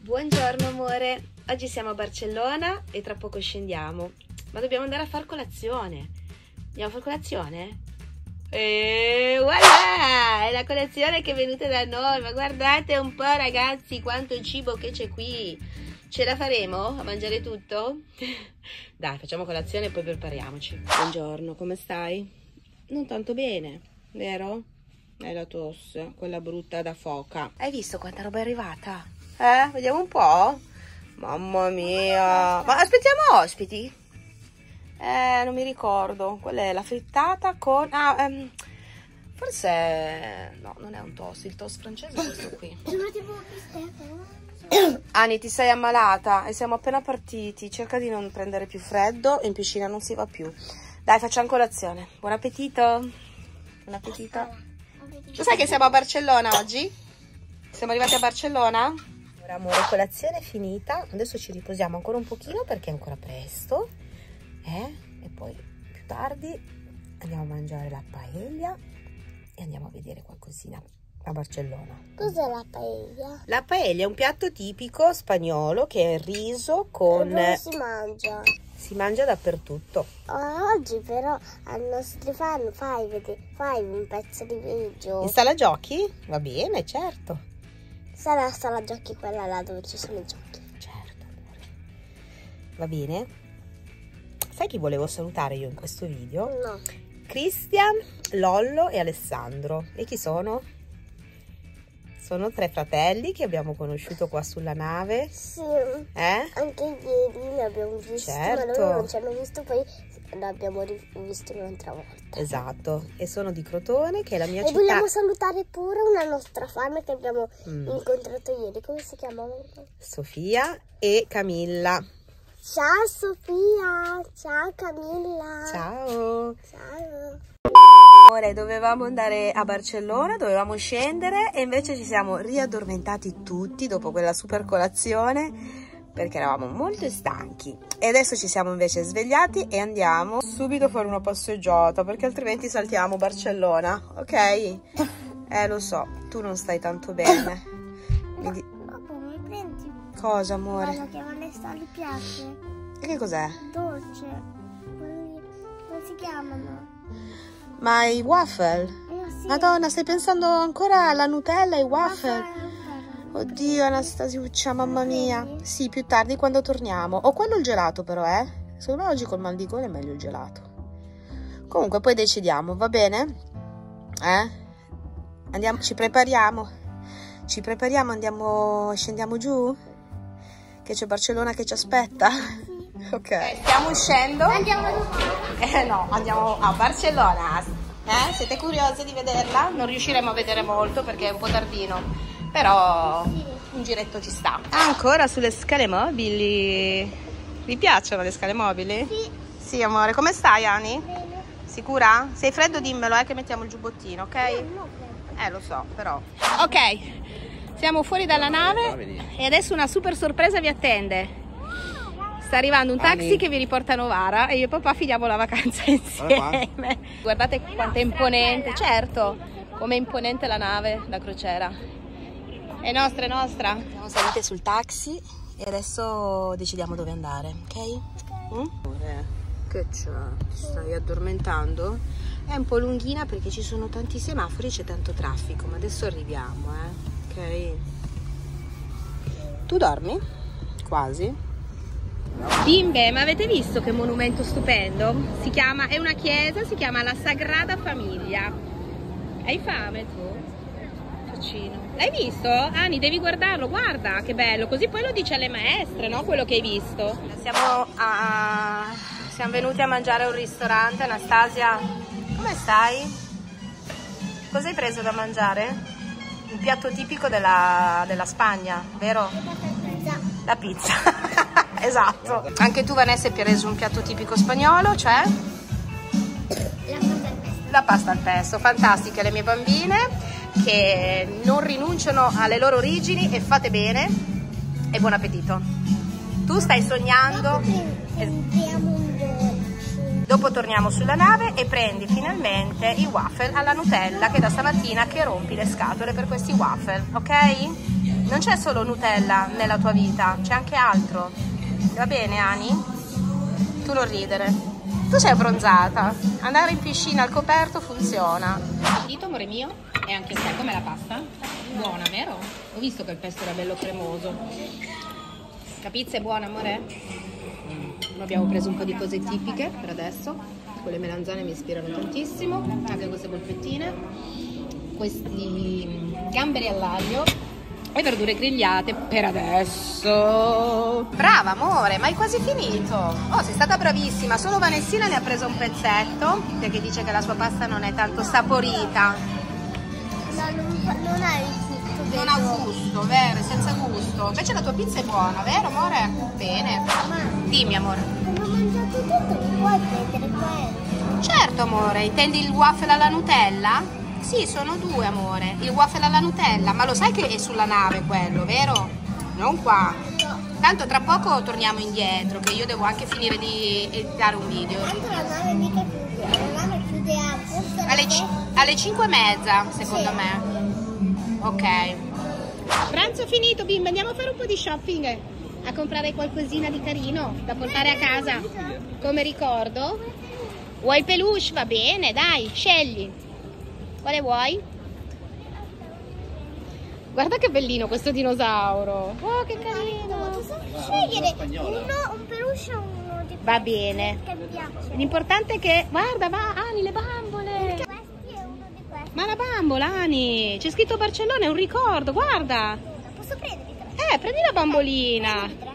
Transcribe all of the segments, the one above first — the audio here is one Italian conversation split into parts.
Buongiorno amore, oggi siamo a Barcellona e tra poco scendiamo, ma dobbiamo andare a far colazione. Andiamo a far colazione? E voilà, è la colazione che è venuta da noi, ma guardate un po' ragazzi quanto cibo che c'è qui. Ce la faremo a mangiare tutto? Dai, facciamo colazione e poi prepariamoci. Buongiorno, come stai? Non tanto bene, vero? Hai la tosse, quella brutta da foca. Hai visto quanta roba è arrivata? Vediamo un po'. Mamma mia. Ma aspettiamo ospiti? Non mi ricordo. Quella è la frittata con... forse... No, non è un toast. Il toast francese è questo qui. Ani, ti sei ammalata e siamo appena partiti. Cerca di non prendere più freddo e in piscina non si va più. Dai, facciamo colazione. Buon appetito. Buon appetito. Tu sai che siamo a Barcellona oggi? Siamo arrivati a Barcellona? Ora amore, colazione è finita. Adesso ci riposiamo ancora un pochino perché è ancora presto. E poi più tardi andiamo a mangiare la paella e andiamo a vedere qualcosina a Barcellona. Cos'è la paella? La paella è un piatto tipico spagnolo che è il riso con... Dove si mangia? Si mangia dappertutto. Oggi però al nostro fan fai un pezzo di video. In sala giochi? Va bene, certo. Sarà sala giochi quella là dove ci sono i giochi. Certo, amore. Va bene. Sai chi volevo salutare io in questo video? No. Cristian, Lollo e Alessandro. E chi sono? Sono 3 fratelli che abbiamo conosciuto qua sulla nave. Sì. Anche ieri li abbiamo visti, certo. Ma loro non ci hanno visto, poi l'abbiamo rivisto un'altra volta. Esatto. E sono di Crotone, che è la mia città. E vogliamo salutare pure una nostra fan che abbiamo incontrato ieri. Come si chiama? Sofia e Camilla. Ciao Sofia, ciao Camilla. Ciao. Ciao. Ora dovevamo andare a Barcellona, dovevamo scendere e invece ci siamo riaddormentati tutti dopo quella super colazione perché eravamo molto stanchi. E adesso ci siamo invece svegliati e andiamo subito a fare una passeggiata perché altrimenti saltiamo Barcellona, ok? Lo so, tu non stai tanto bene. Quindi... Papà, mi prendi? Cosa, amore? Quello che a Vanessa gli piace. E che cos'è? Dolce. Come si chiamano? Ma i waffle? Sì. Madonna, stai pensando ancora alla Nutella e ai waffle? Oddio, Anastasiuccia, mamma mia. Sì, più tardi quando torniamo. O quello il gelato però, Secondo me oggi col mal di gola è meglio il gelato. Comunque poi decidiamo, va bene? Andiamo, ci prepariamo. Ci prepariamo, andiamo, scendiamo giù? Che c'è Barcellona che ci aspetta? Ok. Stiamo uscendo. Andiamo No, andiamo a Barcellona. Siete curiosi di vederla? Non riusciremo a vedere molto perché è un po' tardino, però un giretto ci sta. Ancora sulle scale mobili. Vi piacciono le scale mobili? Sì. Sì, amore. Come stai, Ani? Bene. Sicura? Se hai freddo dimmelo, che mettiamo il giubbottino, ok? No, Lo so, però. Ok. Siamo fuori dalla nave e adesso una super sorpresa vi attende. Sta arrivando un taxi che vi riporta a Novara e io e papà finiamo la vacanza insieme. Guardate quanto è imponente, certo, come è imponente la nave da crociera. È nostra, è nostra. Siamo salite sul taxi e adesso decidiamo dove andare, ok? Che c'è? Ti stai addormentando? È un po' lunghina perché ci sono tanti semafori e c'è tanto traffico, ma adesso arriviamo, ok? Tu dormi? Quasi? Bimbe, ma avete visto che monumento stupendo? È una chiesa, si chiama la Sagrada Famiglia. Hai fame tu? Faccino. L'hai visto? Ani, devi guardarlo, guarda che bello, così poi lo dice alle maestre, no? Quello che hai visto. Siamo venuti a mangiare a un ristorante. Anastasia, come stai? Cosa hai preso da mangiare? Un piatto tipico della Spagna, vero? La pizza. Esatto. Anche tu, Vanessa, hai preso un piatto tipico spagnolo, cioè? La pasta al pesto. Fantastiche le mie bambine che non rinunciano alle loro origini e fate bene e buon appetito. Tu stai sognando. Dopo torniamo sulla nave e prendi finalmente i waffle alla Nutella che da stamattina che rompi le scatole per questi waffle, ok? Non c'è solo Nutella nella tua vita, c'è anche altro. Va bene, Ani? Tu non ridere. Tu sei abbronzata. Andare in piscina al coperto funziona. Dito, amore mio? E anche se com'è la pasta? Buona, vero? Ho visto che il pesto era bello cremoso. La pizza è buona, amore? Abbiamo preso un po' di cose tipiche per adesso. Quelle melanzane mi ispirano tantissimo. Anche queste polpettine. Questi gamberi all'aglio. E verdure grigliate per adesso. Brava, amore, ma hai quasi finito. Oh, sei stata bravissima. Solo Vanessina ne ha preso un pezzetto, perché dice che la sua pasta non è tanto saporita. Non ha il gusto. Non ha gusto, vero? È senza gusto. Invece la tua pizza è buona, vero, amore? Bene. Dimmi, amore. Ho mangiato tutto, mi puoi prendere quello? Certo, amore. Intendi il waffle alla Nutella? Sì, sono due, amore. Il waffle alla Nutella, ma lo sai che è sulla nave quello, vero? Non qua. Tanto tra poco torniamo indietro, che io devo anche finire di editare un video. Tanto la nave mica chiude, la nave chiude alle 5:30, secondo me. Ok. Pranzo finito, bimba, andiamo a fare un po' di shopping. A comprare qualcosina di carino da portare a casa. Come ricordo. Vuoi il peluche? Va bene, dai, scegli. Quale vuoi? Guarda che bellino questo dinosauro. Oh, che carino. Posso scegliere un peluche o uno di Va bene. che mi piace? L'importante è che... Guarda, va, Ani, le bambole. Questi è uno di questi. Ma la bambola, Ani. C'è scritto Barcellona, è un ricordo, guarda. Posso prenderli tre? Prendi la bambolina. Tre.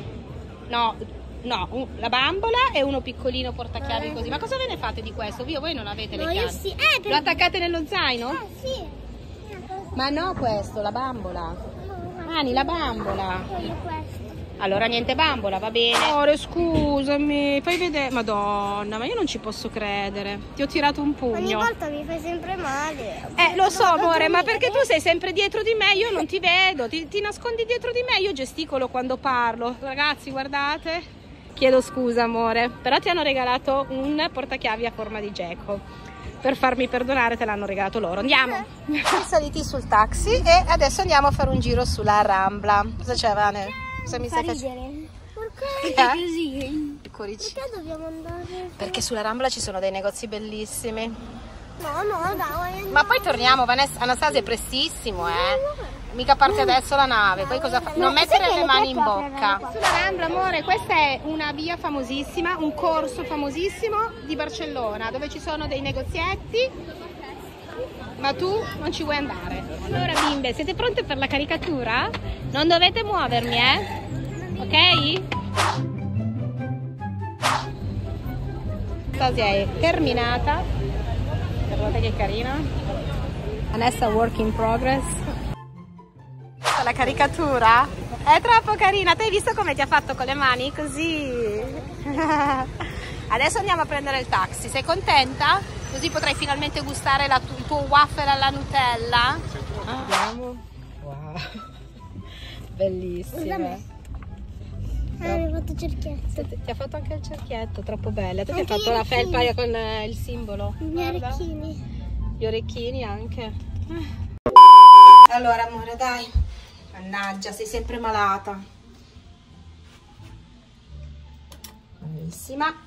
No, la bambola e uno piccolino portachiavi così. Ma cosa ve ne fate di questo? Voi non avete le No, chiavi. io sì. Lo attaccate nello zaino? Sì. Ma no, questo, la bambola. Ani, la bambola. Voglio questo. Allora niente bambola, va bene. Amore, scusami, fai vedere. Madonna, ma io non ci posso credere. Ti ho tirato un Ogni pugno. volta mi fai sempre male. Lo so, amore, ma perché tu sei sempre dietro di me, io non ti vedo, ti nascondi dietro di me, io gesticolo quando parlo. Ragazzi, guardate. Chiedo scusa, amore, però ti hanno regalato un portachiavi a forma di geco. Per farmi perdonare te l'hanno regalato loro. Andiamo. Siamo saliti sul taxi e adesso andiamo a fare un giro sulla Rambla. Cosa c'è, Vane? Cosa mi stai facendo? Perché così? Cuoricino. Perché dobbiamo andare? Perché sulla Rambla ci sono dei negozi bellissimi. No, dai. Ma poi torniamo, Vanessa, Anastasia, è prestissimo, Mica parte adesso la nave, poi cosa fa? Non mettere le mani in bocca. Sulla Rambla, amore, questa è una via famosissima, un corso famosissimo di Barcellona, dove ci sono dei negozietti, ma tu non ci vuoi andare. Allora, bimbe, siete pronte per la caricatura? Non dovete muovermi, ok? Anastasia è terminata. Guardate che carina. Vanessa work in progress. La caricatura è troppo carina. Te hai visto come ti ha fatto con le mani? Così. Adesso andiamo a prendere il taxi. Sei contenta? Così potrai finalmente gustare il tuo waffle alla Nutella. Andiamo. Wow. Bellissima. Mi hai fatto cerchietto. Ti ha fatto anche il cerchietto, troppo bella. Tu ti hai Anche fatto gli la felpa orecchini. con il simbolo. I miei Guarda. orecchini. Gli orecchini anche. Allora, amore, dai. Mannaggia, sei sempre malata. Bravissima.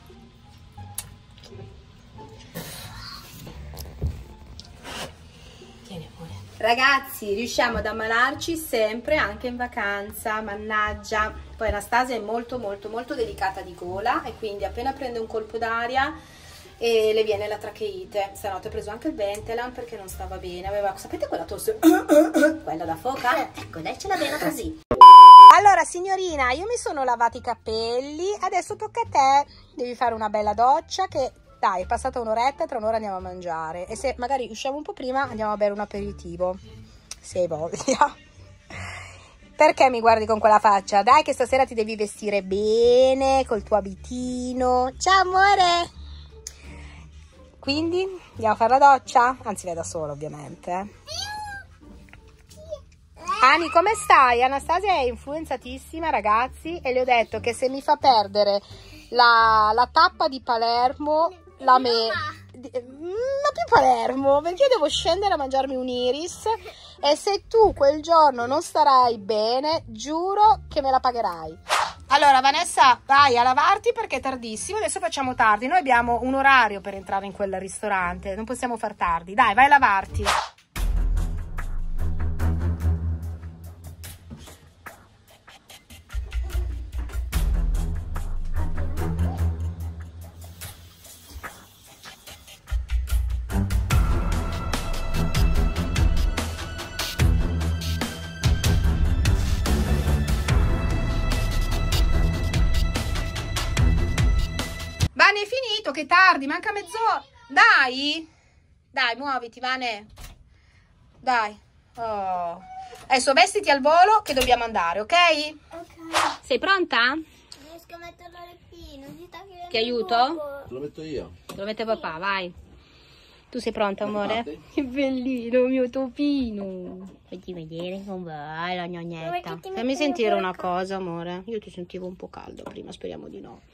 Tieni, amore. Ragazzi, riusciamo ad ammalarci sempre, anche in vacanza. Mannaggia. Poi Anastasia è molto delicata di gola e quindi appena prende un colpo d'aria e le viene la tracheite. Stanotte ho preso anche il Bentelan perché non stava bene. Aveva, sapete quella tosse? Quella da foca? Ecco, lei ce l'aveva così. Allora, signorina, io mi sono lavati i capelli, adesso tocca a te. Devi fare una bella doccia che, dai, è passata un'oretta e tra un'ora andiamo a mangiare. E se magari usciamo un po' prima andiamo a bere un aperitivo, se hai voglia. Perché mi guardi con quella faccia? Dai che stasera ti devi vestire bene, col tuo abitino. Ciao, amore! Quindi andiamo a fare la doccia? Anzi, vai da sola, ovviamente. Ani, come stai? Anastasia è influenzatissima, ragazzi, e le ho detto che se mi fa perdere la tappa di Palermo, ma più Palermo, perché io devo scendere a mangiarmi un iris E se tu quel giorno non starai bene, giuro che me la pagherai. Allora Vanessa, vai a lavarti perché è tardissimo, adesso facciamo tardi. Noi abbiamo un orario per entrare in quel ristorante, non possiamo far tardi. Dai, vai a lavarti. Vane, è finito, che tardi, manca mezz'ora. Dai, dai, muoviti, Vane. Dai. Oh. Adesso vestiti al volo che dobbiamo andare, ok? Ok. Sei pronta? Riesco a mettere l'orecchino. Ti aiuto? Te lo metto io. Te lo mette papà, vai. Tu sei pronta, amore? Che bellino, mio topino. Fatti vedere come vai la gnognetta. Fammi sentire una cosa, amore. Io ti sentivo un po' caldo prima, speriamo di no.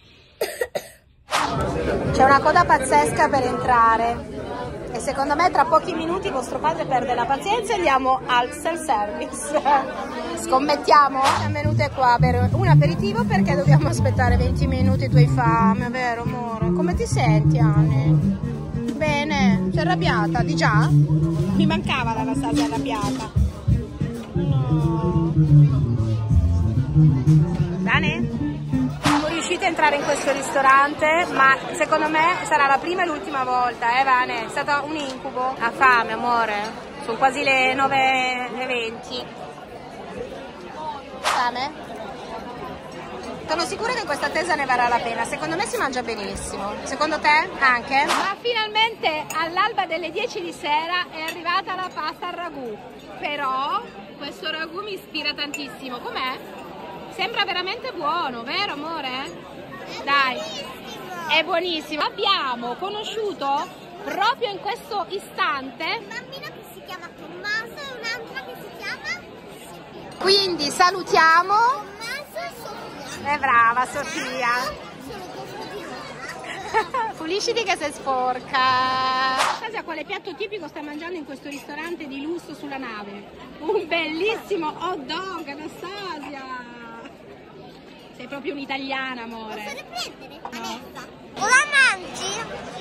C'è una coda pazzesca per entrare e secondo me tra pochi minuti vostro padre perde la pazienza e andiamo al self-service. Scommettiamo? Siamo venute qua a bere un aperitivo perché dobbiamo aspettare 20 minuti. Tu hai fame, vero amore? Come ti senti, Anne? Bene, sei arrabbiata? Di già? Mi mancava l'Anastasia arrabbiata. No. Bene? Riuscite a entrare in questo ristorante, ma secondo me sarà la prima e l'ultima volta, Vane? È stato un incubo. Ha fame, amore? Sono quasi le 9:20. Fame? Sono sicura che questa attesa ne varrà la pena. Secondo me si mangia benissimo. Secondo te anche? Ma finalmente all'alba delle 10 di sera è arrivata la pasta al ragù. Però questo ragù mi ispira tantissimo. Com'è? Sembra veramente buono, vero amore? Dai, è buonissimo. Abbiamo conosciuto proprio in questo istante Un bambino che si chiama Tommaso e un'altra che si chiama Sofia. Quindi salutiamo. Tommaso e Sofia. È brava Sofia. Sono così. Pulisciti che sei sporca. Anastasia, quale piatto tipico sta mangiando in questo ristorante di lusso sulla nave? Un bellissimo hot dog, Anastasia. Sei proprio un'italiana, amore. Posso riprendere? No. Cosa mangi?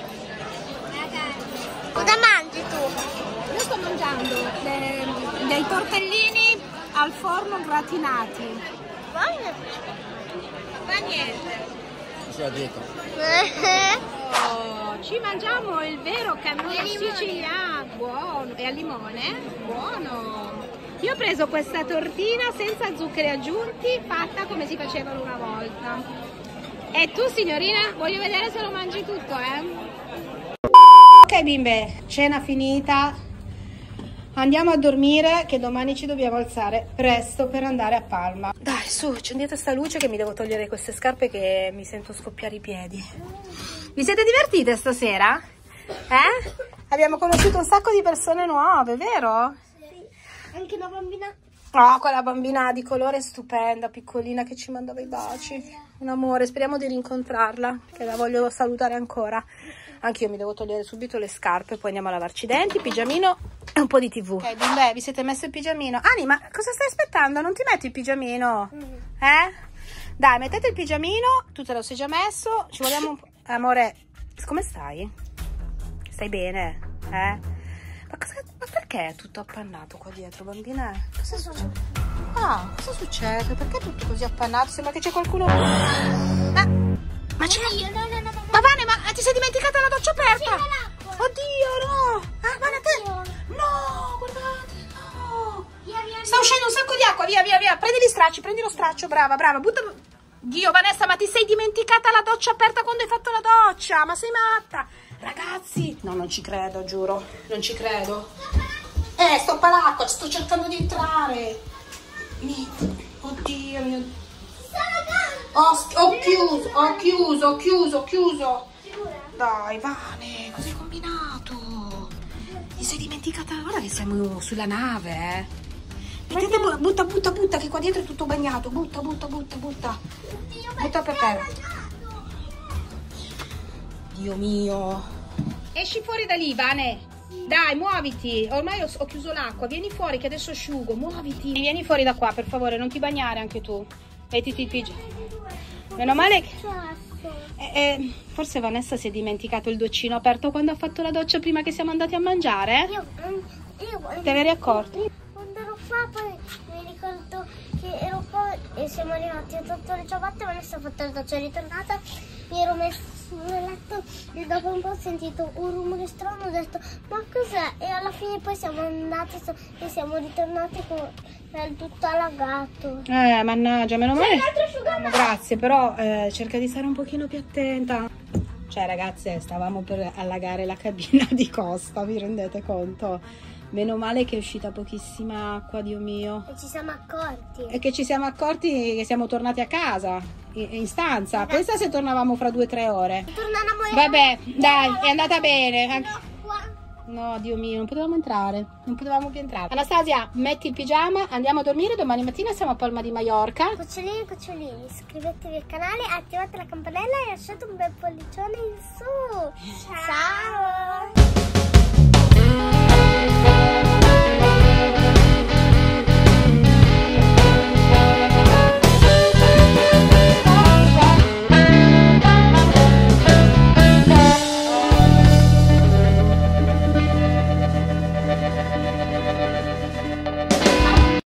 Cosa mangi tu? Io sto mangiando dei tortellini al forno gratinati. Buono. Ma niente. Sulla dieta. Oh, ci mangiamo il vero cannolo siciliano. Buono. E al limone? Buono. Io ho preso questa tortina senza zuccheri aggiunti, fatta come si facevano una volta. E tu, signorina, voglio vedere se lo mangi tutto, Ok bimbe, cena finita. Andiamo a dormire che domani ci dobbiamo alzare presto per andare a Palma. Dai, su, accendete sta luce che mi devo togliere queste scarpe che mi sento scoppiare i piedi. Vi siete divertite stasera? Abbiamo conosciuto un sacco di persone nuove, vero? Anche una bambina. Oh, quella bambina di colore stupenda, piccolina, che ci mandava i baci. Un amore, speriamo di rincontrarla, che la voglio salutare ancora. Anch'io mi devo togliere subito le scarpe, poi andiamo a lavarci i denti, pigiamino e un po' di TV. Ok, bimbe, vi siete messo il pigiamino? Ani, ma cosa stai aspettando? Non ti metti il pigiamino? Dai, mettete il pigiamino, tu te lo sei già messo, ci vogliamo un po'. Amore, come stai? Stai bene? Ma perché è tutto appannato qua dietro, bambina? Cosa succede? Ah, cosa succede? Perché è tutto così appannato? Sembra che c'è qualcuno... Ma c'è... Ma Vane, ma ti sei dimenticata la doccia aperta? Oddio, no! Vane, te... No, guardate, no! Sta uscendo un sacco di acqua, via. Prendi gli stracci, prendi lo straccio, brava. Butta... Dio, Vanessa, ma ti sei dimenticata la doccia aperta quando hai fatto la doccia? Ma sei matta? Ragazzi, no, non ci credo, giuro, non ci credo. Stoppa l'acqua, sto cercando di entrare. Oddio mio. Ho chiuso. Dai, Vane, cosa hai combinato? Ti sei dimenticata? Guarda che siamo sulla nave, Mettete, butta, che qua dietro è tutto bagnato. Butta per terra. Dio mio. Esci fuori da lì, Vane. Dai, muoviti. Ormai ho chiuso l'acqua. Vieni fuori che adesso asciugo. Muoviti. Vieni fuori da qua, per favore. Non ti bagnare anche tu. Mettiti il pigiama. Meno male che... forse Vanessa si è dimenticato il doccino aperto quando ha fatto la doccia prima che siamo andati a mangiare. Io Te ne eri accorto? quando ero qua, poi mi ricordo che ero qua e siamo arrivati, ho tolto le ciabatte, Vanessa ha fatto la doccia, è ritornata, mi ero messo nel letto e dopo un po' ho sentito un rumore strano, ho detto ma cos'è? E alla fine poi siamo andati e siamo ritornati con tutto allagato. Mannaggia, meno male. Grazie, però cerca di stare un pochino più attenta. Cioè ragazze, stavamo per allagare la cabina di Costa, vi rendete conto? Meno male che è uscita pochissima acqua, Dio mio. E ci siamo accorti. E che ci siamo accorti che siamo tornati a casa, in stanza. Pensa se tornavamo fra 2 o 3 ore. Vabbè, dai, è andata bene. No, Dio mio, non potevamo entrare. Non potevamo più entrare. Anastasia, metti il pigiama, andiamo a dormire. Domani mattina siamo a Palma di Maiorca. Cucciolini e cucciolini, iscrivetevi al canale, attivate la campanella e lasciate un bel pollicione in su. Ciao!